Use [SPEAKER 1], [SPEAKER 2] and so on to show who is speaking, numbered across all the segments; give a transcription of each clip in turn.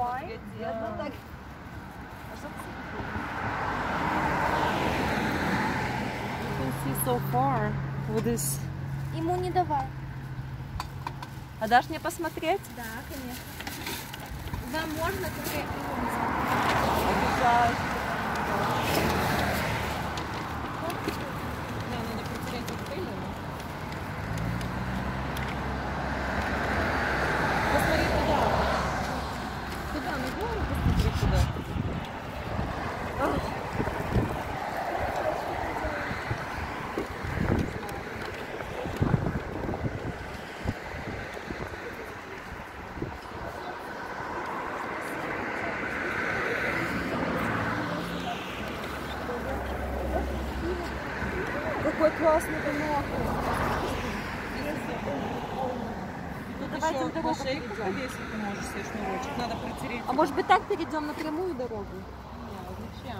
[SPEAKER 1] Ой, видно так.
[SPEAKER 2] You can see so far with this.
[SPEAKER 1] Ему не давай.
[SPEAKER 2] А дашь мне посмотреть?
[SPEAKER 1] Да, конечно. Вам можно, только ему не
[SPEAKER 2] Обижаюсь. Не, надо протереть от пыли. Посмотри туда. Туда, на гору посмотри туда. Какой классный домок.
[SPEAKER 1] Ну,
[SPEAKER 2] Тут
[SPEAKER 1] давайте
[SPEAKER 2] еще
[SPEAKER 1] на дорогу
[SPEAKER 2] на шейку
[SPEAKER 1] перейдем.
[SPEAKER 2] повесить ты можешь себе шнурочек. Надо протереть.
[SPEAKER 1] А может быть так перейдем на прямую дорогу?
[SPEAKER 2] Не, зачем?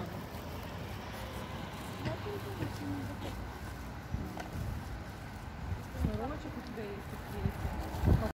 [SPEAKER 2] Шнурочек у тебя есть.